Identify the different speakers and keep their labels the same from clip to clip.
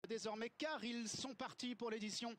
Speaker 1: désormais car ils sont partis pour l'édition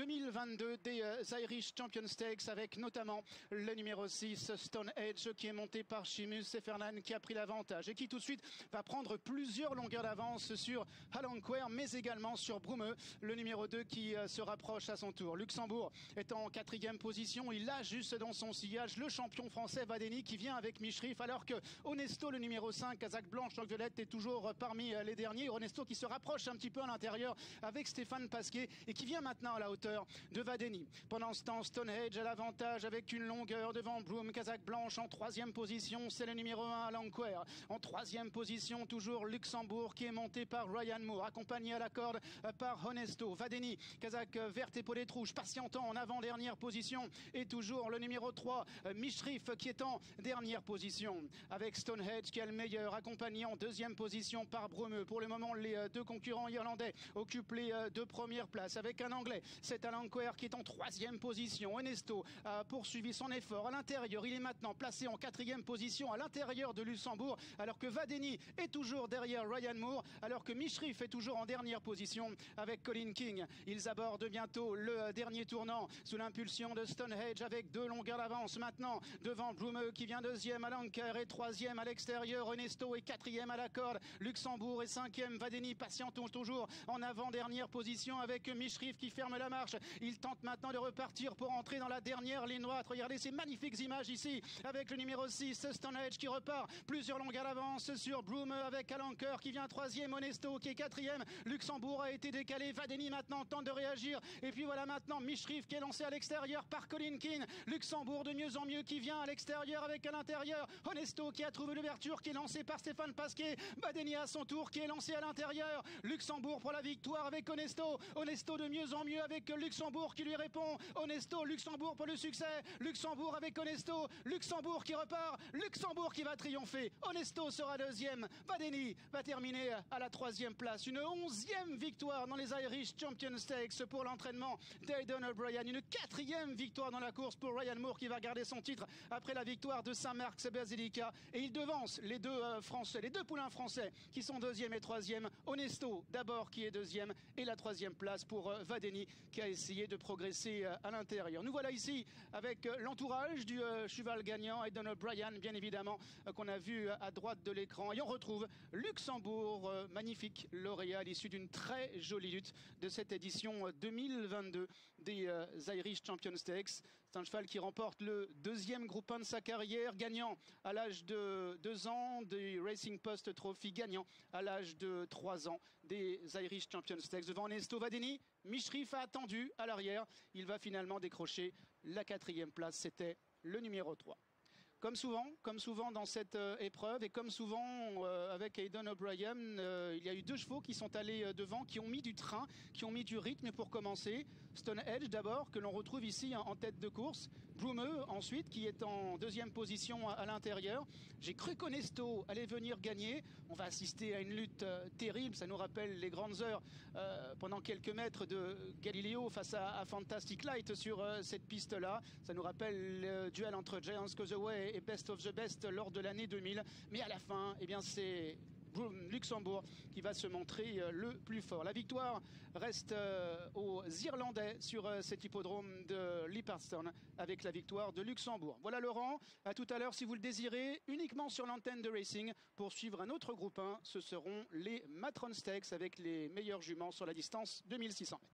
Speaker 1: 2022 des Irish Champion Stakes avec notamment le numéro 6 Stone Edge qui est monté par Seamus Fernand qui a pris l'avantage et qui tout de suite va prendre plusieurs longueurs d'avance sur Alanquer mais également sur Brumeux, le numéro 2 qui se rapproche à son tour. Luxembourg est en 4e position, il a juste dans son sillage le champion français Vadeni qui vient avec Mishrif alors que Onesto, le numéro 5, Kazakh Blanche, Violette est toujours parmi les derniers. Onesto qui se rapproche un petit peu à l'intérieur avec Stéphane Pasquier et qui vient maintenant à la hauteur de Vadeni. Pendant ce temps, Stonehenge a l'avantage avec une longueur devant Broom. Kazakh Blanche en 3e position, c'est le numéro 1 Alanquer. En 3e position, toujours Luxembourg qui est monté par Ryan Moore, accompagné à la corde par Onesto. Vadeni, Kazakh verte épaulette rouge, patientant en avant-dernière position. Et toujours le numéro 3, Mishrif, qui est en dernière position. Avec Stonehenge qui est le meilleur, accompagné en 2e position par Brumeux. Pour le moment, les deux concurrents irlandais occupent les deux premières places. Avec un anglais, c'est Alanquer qui est en 3e position. Onesto a poursuivi son effort à l'intérieur. Il est maintenant placé en 4e position à l'intérieur de Luxembourg, alors que Vadeni est toujours derrière Ryan Moore, alors que Mishrif est toujours en dernière position avec Colin King. Ils abordent bientôt le dernier tournant sous l'impulsion de Stonehenge avec 2 longueurs d'avance maintenant devant Brumeux qui vient 2e, Alanquer est 3e à l'extérieur, Onesto est 4e à la corde, Luxembourg est 5e, Vadeni patiente toujours en avant-dernière position avec Mishrif qui ferme la marche. Il tente maintenant de repartir pour entrer dans la dernière ligne droite. Regardez ces magnifiques images ici avec le numéro 6 Stonehenge qui repart plusieurs longueurs d'avance sur Brumeux avec Alanquer qui vient 3e, Onesto qui est 4e, Luxembourg a été décalé, Vadeni maintenant tente de réagir et puis voilà maintenant Mishrif qui est lancé à l'extérieur par Colin King. Luxembourg de mieux en mieux qui vient à l'extérieur avec à l'intérieur Onesto qui a trouvé l'ouverture qui est lancé par Stéphane Pasquier. Vadeni à son tour qui est lancé à l'intérieur. Luxembourg pour la victoire avec Onesto. Onesto de mieux en mieux avec Luxembourg qui lui répond. Onesto, Luxembourg pour le succès. Luxembourg avec Onesto. Luxembourg qui repart. Luxembourg qui va triompher. Onesto sera 2e. Vadeni va terminer à la 3e place. Une 11e victoire dans les Irish Champion Stakes pour l'entraînement d'Aidan O'Brien. Une 4e victoire dans la course pour Ryan Moore qui va garder son titre après la victoire de Saint-Marc's Basilica. Et il devance les deux Français, les deux poulains français qui sont 2e et 3e. Onesto d'abord qui est 2e et la 3e place pour Vadeni qui a essayé de progresser à l'intérieur. Nous voilà ici avec l'entourage du cheval gagnant Aidan O'Brien bien évidemment qu'on a vu à droite de l'écran et on retrouve Luxembourg, magnifique lauréat issu d'une très jolie lutte de cette édition 2022 des Irish Champion Stakes. C'est un cheval qui remporte le 2e groupe 1 de sa carrière, gagnant à l'âge de 2 ans des Racing Post Trophy, gagnant à l'âge de 3 ans des Irish Champion Stakes. Devant Onesto, Vadeni, Mishrif a attendu à l'arrière. Il va finalement décrocher la 4e place. C'était le numéro 3. Comme souvent dans cette épreuve et comme souvent avec Aidan O'Brien, il y a eu 2 chevaux qui sont allés devant, qui ont mis du train, qui ont mis du rythme pour commencer. Stonehenge d'abord, que l'on retrouve ici en tête de course. Brumeux ensuite, qui est en 2e position à l'intérieur. J'ai cru qu'Onesto allait venir gagner. On va assister à une lutte terrible. Ça nous rappelle les grandes heures pendant quelques mètres de Galileo face à Fantastic Light sur cette piste-là. Ça nous rappelle le duel entre Giants Causeway et Best of the Best lors de l'année 2000. Mais à la fin, eh bien, c'est Luxembourg qui va se montrer le plus fort. La victoire reste aux Irlandais sur cet hippodrome de Leopardstown avec la victoire de Luxembourg. Voilà Laurent, à tout à l'heure si vous le désirez, uniquement sur l'antenne de Racing pour suivre un autre groupe 1. Ce seront les Matron Stakes avec les meilleurs juments sur la distance de 1600 mètres.